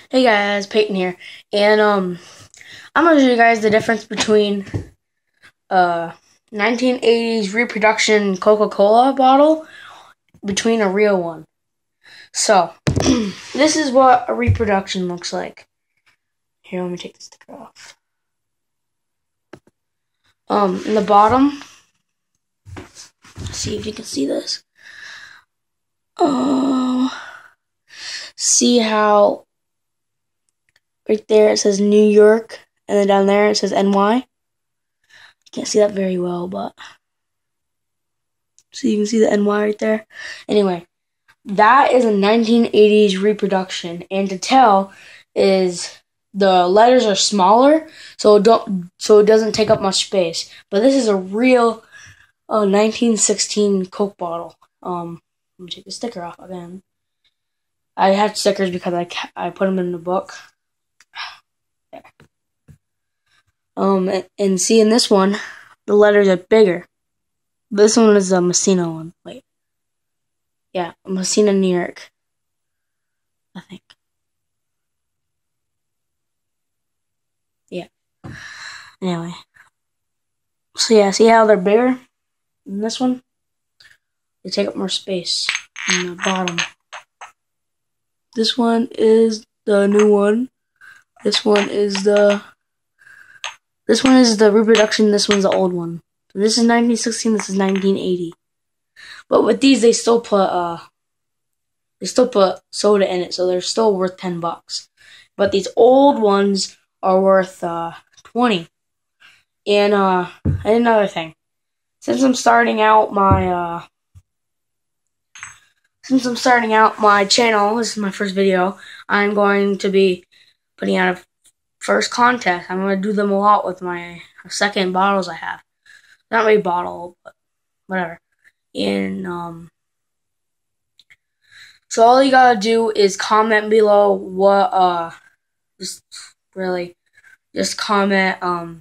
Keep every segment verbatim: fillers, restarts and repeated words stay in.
Hey guys, Peyton here, and um, I'm gonna show you guys the difference between a nineteen eighties reproduction Coca-Cola bottle between a real one. So, this is what a reproduction looks like. Here, let me take the sticker off. Um, in the bottom, see if you can see this. Oh, see how right there it says New York, and then down there it says N Y. Can't see that very well, but so you can see the N Y right there. Anyway, that is a nineteen eighties reproduction, and to tell is the letters are smaller, so it don't so it doesn't take up much space. But this is a real uh, nineteen sixteen Coke bottle. Um, let me take the sticker off again. I had stickers because I I put them in the book. There. Um, and, and see in this one, the letters are bigger. This one is a Messina one. Wait. Yeah, Messina, New York. I think. Yeah. Anyway. So yeah, see how they're bigger? In this one, they take up more space in the bottom. This one is the new one. This one is the This one is the reproduction, this one's the old one. So this is nineteen sixteen, this is nineteen eighty. But with these they still put uh they still put soda in it, so they're still worth ten bucks. But these old ones are worth uh twenty. And uh and another thing. Since I'm starting out my uh since I'm starting out my channel, this is my first video, I'm going to be putting out a first contest. I'm going to do them a lot with my second bottles I have. Not really bottle, but whatever. And um so all you gotta do is comment below what uh just really just comment um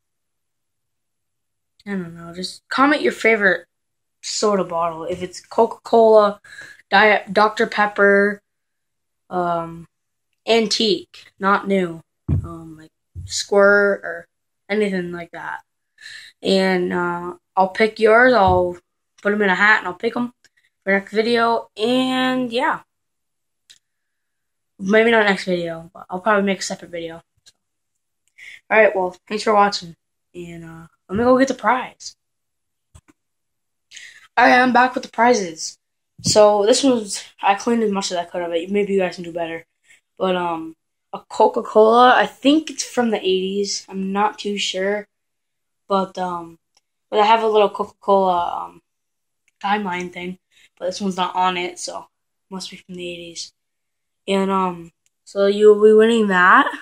I don't know, just comment your favorite soda bottle. If it's Coca-Cola, Diet Doctor Pepper, um antique, not new. Um like Squirt or anything like that. And uh I'll pick yours, I'll put them in a hat and I'll pick them for next video, and yeah. Maybe not next video, but I'll probably make a separate video. So. Alright, well, thanks for watching, and uh, let me go get the prize. Alright, I'm back with the prizes. So, this was, I cleaned as much as I could of it. Maybe you guys can do better. But, um, a Coca-Cola, I think it's from the eighties. I'm not too sure. But, um, but I have a little Coca-Cola, um, timeline thing. But this one's not on it, so it must be from the eighties. And, um, so you'll be winning that.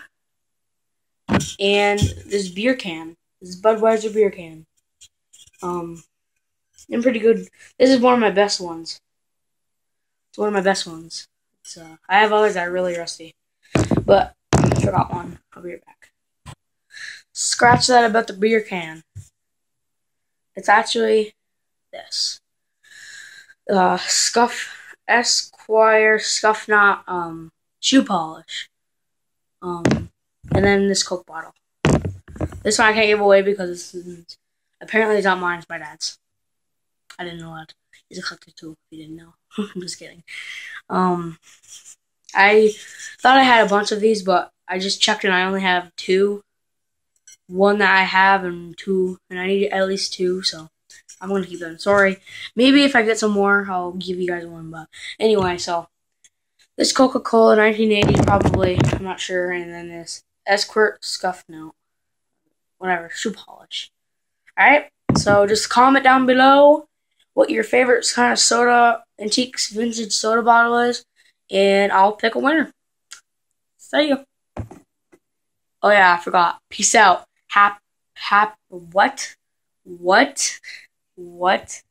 And this beer can. This Budweiser beer can. Um, and pretty good. This is one of my best ones. It's one of my best ones. It's, uh, I have others that are really rusty. But, I forgot one. I'll be right back. Scratch that about the beer can. It's actually this. Uh, Scuff, Esquire Scuff Knot, um, shoe polish. Um, and then this Coke bottle. This one I can't give away because this isn't, apparently it's not mine, it's my dad's. I didn't know that. He's a collector too, if you didn't know. I'm just kidding. Um, I thought I had a bunch of these, but I just checked and I only have two. One that I have and two, and I need at least two, so I'm going to keep them. Sorry. Maybe if I get some more, I'll give you guys one, but anyway, so this Coca-Cola nineteen eighty probably, I'm not sure, and then this Esquire Scuff Note. Whatever, shoe polish. Alright, so just comment down below what your favorite kind of soda, antique vintage soda bottle is, and I'll pick a winner. See you. Oh yeah, I forgot. Peace out. Hap, hap, what? What? What?